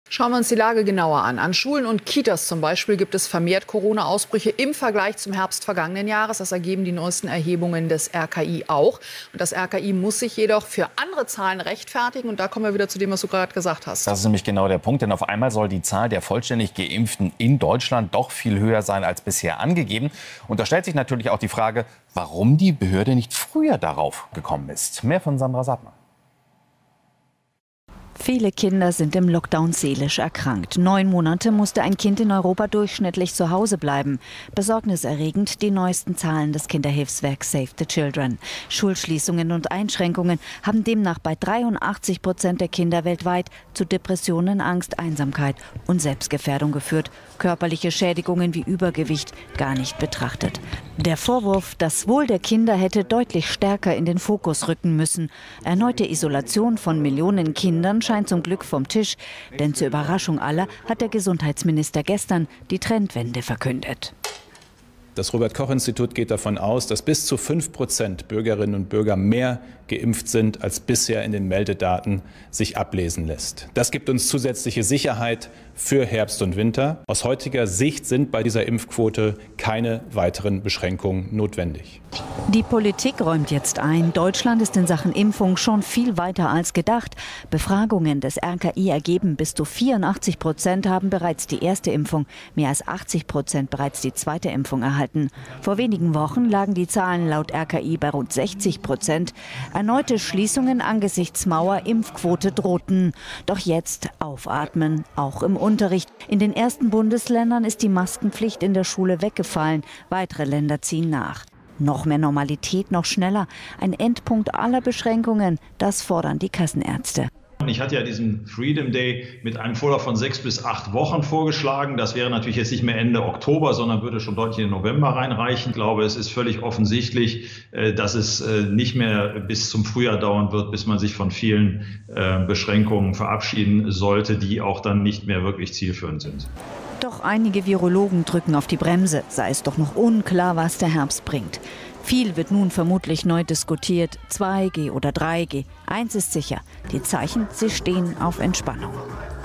Schauen wir uns die Lage genauer an. An Schulen und Kitas zum Beispiel gibt es vermehrt Corona-Ausbrüche im Vergleich zum Herbst vergangenen Jahres. Das ergeben die neuesten Erhebungen des RKI auch. Und das RKI muss sich jedoch für andere Zahlen rechtfertigen. Und da kommen wir wieder zu dem, was du gerade gesagt hast. Das ist nämlich genau der Punkt. Denn auf einmal soll die Zahl der vollständig Geimpften in Deutschland doch viel höher sein als bisher angegeben. Und da stellt sich natürlich auch die Frage, warum die Behörde nicht früher darauf gekommen ist. Mehr von Sandra Sattmann. Viele Kinder sind im Lockdown seelisch erkrankt. 9 Monate musste ein Kind in Europa durchschnittlich zu Hause bleiben. Besorgniserregend die neuesten Zahlen des Kinderhilfswerks Save the Children. Schulschließungen und Einschränkungen haben demnach bei 83% der Kinder weltweit zu Depressionen, Angst, Einsamkeit und Selbstgefährdung geführt. Körperliche Schädigungen wie Übergewicht gar nicht betrachtet. Der Vorwurf, das Wohl der Kinder hätte deutlich stärker in den Fokus rücken müssen. Erneute Isolation von Millionen Kindern scheint zum Glück vom Tisch, denn zur Überraschung aller hat der Gesundheitsminister gestern die Trendwende verkündet. Das Robert-Koch-Institut geht davon aus, dass bis zu 5% Bürgerinnen und Bürger mehr geimpft sind, als bisher in den Meldedaten sich ablesen lässt. Das gibt uns zusätzliche Sicherheit für Herbst und Winter. Aus heutiger Sicht sind bei dieser Impfquote keine weiteren Beschränkungen notwendig. Die Politik räumt jetzt ein, Deutschland ist in Sachen Impfung schon viel weiter als gedacht. Befragungen des RKI ergeben, bis zu 84% haben bereits die erste Impfung, mehr als 80% bereits die zweite Impfung erhalten. Vor wenigen Wochen lagen die Zahlen laut RKI bei rund 60%. Erneute Schließungen angesichts Mauer-Impfquote drohten. Doch jetzt aufatmen, auch im Unterricht. In den ersten Bundesländern ist die Maskenpflicht in der Schule weggefallen. Weitere Länder ziehen nach. Noch mehr Normalität, noch schneller. Ein Endpunkt aller Beschränkungen, das fordern die Kassenärzte. Ich hatte ja diesen Freedom Day mit einem Vorlauf von 6 bis 8 Wochen vorgeschlagen. Das wäre natürlich jetzt nicht mehr Ende Oktober, sondern würde schon deutlich in den November reinreichen. Ich glaube, es ist völlig offensichtlich, dass es nicht mehr bis zum Frühjahr dauern wird, bis man sich von vielen Beschränkungen verabschieden sollte, die auch dann nicht mehr wirklich zielführend sind. Doch einige Virologen drücken auf die Bremse, sei es doch noch unklar, was der Herbst bringt. Viel wird nun vermutlich neu diskutiert, 2G oder 3G. Eins ist sicher, die Zeichen, sie stehen auf Entspannung.